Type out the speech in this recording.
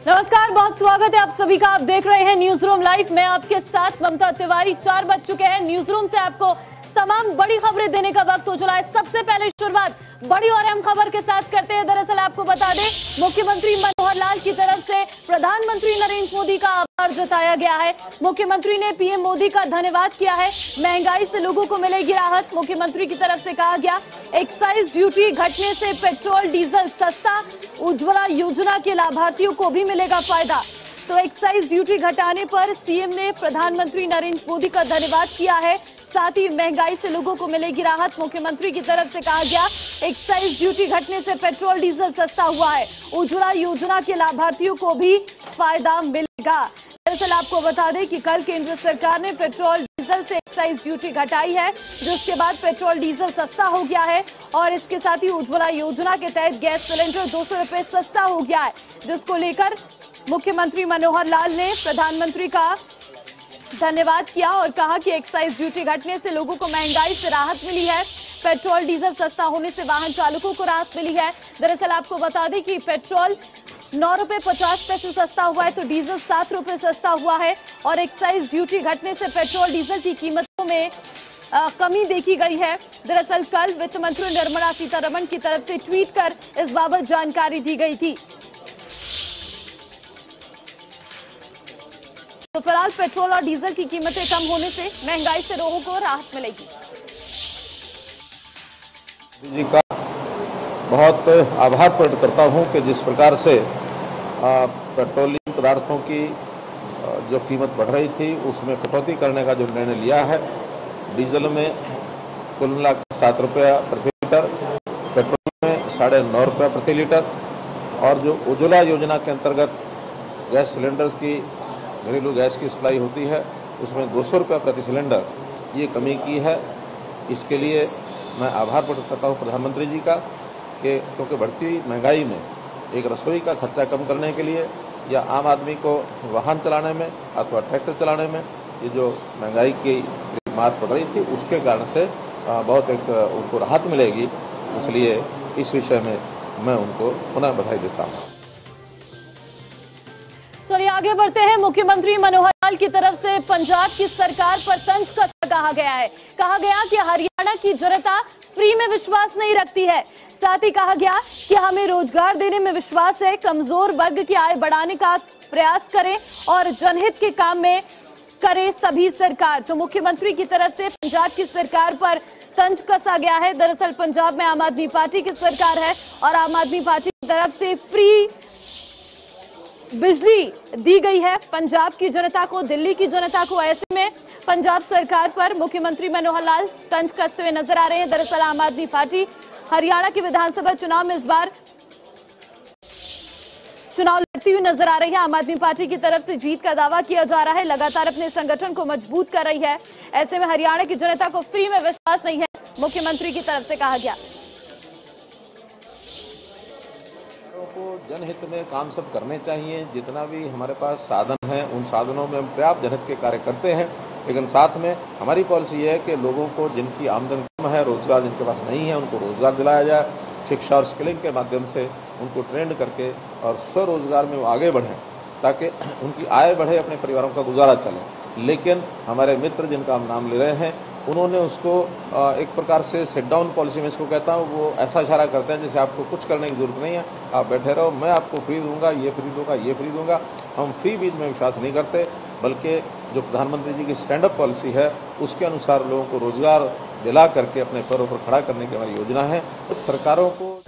नमस्कार, बहुत स्वागत है आप सभी का। आप देख रहे हैं न्यूज रूम लाइव। मैं आपके साथ ममता तिवारी। 4 बज चुके हैं। न्यूज रूम से आपको तमाम बड़ी खबरें देने का वक्त हो चुका है। सबसे पहले शुरुआत बड़ी और अहम खबर के साथ करते हैं। दरअसल आपको बता दें, मुख्यमंत्री मनोहर लाल की तरफ से प्रधानमंत्री नरेंद्र मोदी का आभार जताया गया है। मुख्यमंत्री ने पीएम मोदी का धन्यवाद किया है। महंगाई से लोगों को मिलेगी राहत। मुख्यमंत्री की तरफ से कहा गया, एक्साइज ड्यूटी घटने से पेट्रोल डीजल सस्ता, उज्ज्वला योजना के लाभार्थियों को भी मिलेगा फायदा। तो एक्साइज ड्यूटी घटाने पर सीएम ने प्रधानमंत्री नरेंद्र मोदी का धन्यवाद किया है। साथ ही महंगाई से लोगों को मिलेगी राहत। मुख्यमंत्री की तरफ से कहा गया, एक्साइज ड्यूटी घटने से पेट्रोल डीजल सस्ता हुआ है, उज्ज्वला योजना के लाभार्थियों को भी फायदा मिलेगा। दरअसल आपको बता दें कि कल केंद्र सरकार ने पेट्रोल डीजल से एक्साइज ड्यूटी घटाई है, जिसके बाद पेट्रोल डीजल सस्ता हो गया है। और इसके साथ ही उज्ज्वला योजना के तहत गैस सिलेंडर 200 रुपए सस्ता हो गया है, जिसको लेकर मुख्यमंत्री मनोहर लाल ने प्रधानमंत्री का धन्यवाद किया और कहा कि एक्साइज ड्यूटी घटने से लोगों को महंगाई से राहत मिली है। पेट्रोल डीजल सस्ता होने से वाहन चालकों को राहत मिली है। दरअसल आपको बता दें कि पेट्रोल 9 रुपए 50 पैसे सस्ता हुआ है, तो डीजल 7 रुपए सस्ता हुआ है। और एक्साइज ड्यूटी घटने से पेट्रोल डीजल की कीमतों में कमी देखी गई है। दरअसल कल वित्त मंत्री निर्मला सीतारमण की तरफ से ट्वीट कर इस बाबत जानकारी दी गई थी। तो फिलहाल पेट्रोल और डीजल की कीमतें कम होने से महंगाई से लोगों को राहत मिलेगी। जी का बहुत आभार प्रकट करता हूं कि जिस प्रकार से पेट्रोलियम पदार्थों की जो कीमत बढ़ रही थी उसमें कटौती करने का जो निर्णय लिया है। डीजल में कुल मिलाकर 7 रुपया प्रति लीटर, पेट्रोल में 9.5 रुपया प्रति लीटर, और जो उज्ज्वला योजना के अंतर्गत गैस सिलेंडर्स की घरेलू गैस की सप्लाई होती है उसमें 200 रुपये प्रति सिलेंडर ये कमी की है। इसके लिए मैं आभार प्रकट करता हूँ प्रधानमंत्री जी का कि क्योंकि बढ़ती मांगहाई में एक रसोई का खर्चा कम करने के लिए या आम आदमी को वाहन चलाने में अथवा ट्रैक्टर चलाने में ये जो महंगाई की मार पड़ रही थी उसके कारण से बहुत एक उनको राहत मिलेगी। इसलिए इस विषय में मैं उनको पुनः बधाई देता हूँ। चलिए आगे बढ़ते हैं। मुख्यमंत्री मनोहर लाल की तरफ से पंजाब की सरकार पर तंज कसा कहा गया है। कहा गया कि हरियाणा की जनता फ्री में विश्वास नहीं रखती है। साथ ही कहा गया कि हमें रोजगार देने में विश्वास है, कमजोर वर्ग की आय बढ़ाने का प्रयास करें और जनहित के काम में करे सभी सरकार। तो मुख्यमंत्री की तरफ से पंजाब की सरकार पर तंज कसा गया है। दरअसल पंजाब में आम आदमी पार्टी की सरकार है और आम आदमी पार्टी की तरफ से फ्री बिजली दी गई है पंजाब की जनता को, दिल्ली की जनता को। ऐसे में पंजाब सरकार पर मुख्यमंत्री मनोहर लाल तंज कसते हुए नजर आ रहे हैं। दरअसल आम आदमी पार्टी हरियाणा के विधानसभा चुनाव में इस बार चुनाव लड़ती हुई नजर आ रही है। आम आदमी पार्टी की तरफ से जीत का दावा किया जा रहा है, लगातार अपने संगठन को मजबूत कर रही है। ऐसे में हरियाणा की जनता को फ्री में विश्वास नहीं है, मुख्यमंत्री की तरफ से कहा गया। को जनहित में काम सब करने चाहिए। जितना भी हमारे पास साधन है उन साधनों में हम पर्याप्त जनहित के कार्य करते हैं, लेकिन साथ में हमारी पॉलिसी ये है कि लोगों को जिनकी आमदन कम है, रोजगार जिनके पास नहीं है, उनको रोजगार दिलाया जाए। शिक्षा और स्किलिंग के माध्यम से उनको ट्रेंड करके और स्वरोजगार में वो आगे बढ़ें ताकि उनकी आय बढ़े, अपने परिवारों का गुजारा चले। लेकिन हमारे मित्र जिनका हम नाम ले रहे हैं उन्होंने उसको एक प्रकार से सेट डाउन पॉलिसी में इसको कहता हूँ, वो ऐसा इशारा करते हैं जैसे आपको कुछ करने की जरूरत नहीं है, आप बैठे रहो, मैं आपको फ्री दूंगा, ये फ्री दूंगा, ये फ्री दूंगा। हम फ्री बीज में विश्वास नहीं करते, बल्कि जो प्रधानमंत्री जी की स्टैंड अप पॉलिसी है उसके अनुसार लोगों को रोजगार दिला करके अपने पैरों पर खड़ा करने की हमारी योजना है। सरकारों को